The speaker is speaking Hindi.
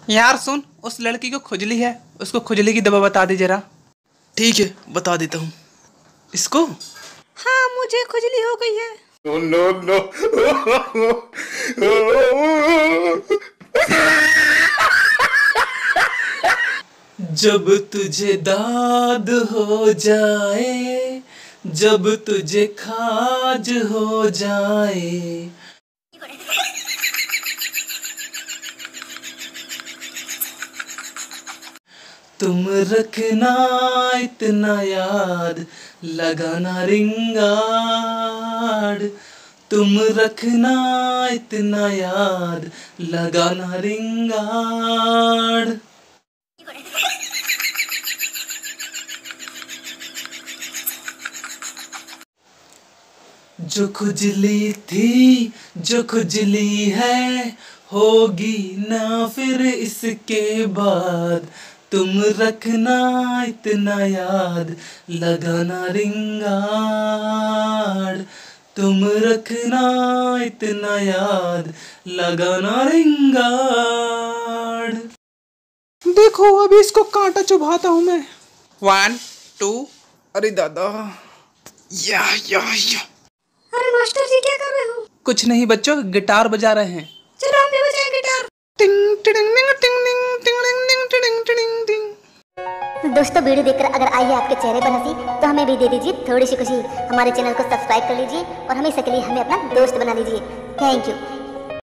यार सुन, उस लड़की को खुजली है, उसको खुजली की दवा बता दे जरा। ठीक है, बता देता हूँ इसको। हाँ, मुझे खुजली हो गई है। No, no, no. जब तुझे दाद हो जाए, जब तुझे खाज हो जाए, तुम रखना इतना याद, लगाना रिंगाड़। तुम रखना इतना याद, लगाना रिंगाड़। जो खुजली थी, जो खुजली है, होगी ना फिर इसके बाद। तुम रखना इतना याद, लगाना रिंगाड़। तुम रखना इतना याद, लगाना रिंगाड़। देखो अभी इसको कांटा चुभाता हूँ मैं। 1 2। अरे दादा। या। अरे मास्टर जी क्या कर रहे हो? कुछ नहीं बच्चों, गिटार बजा रहे हैं। चलो हम भी बजाएं गिटार। टिंग टिडिंग टिंग टिंग टिंग टिंग टिडिंग टिडिंग टिंग। दोस्तों वीडियो देखकर अगर आई है आपके चेहरे पर हंसी तो हमें भी दे दीजिए थोड़ी सी खुशी। हमारे चैनल को सब्सक्राइब कर लीजिए और हमेशा के लिए हमें अपना दोस्त बना लीजिए। Thank you.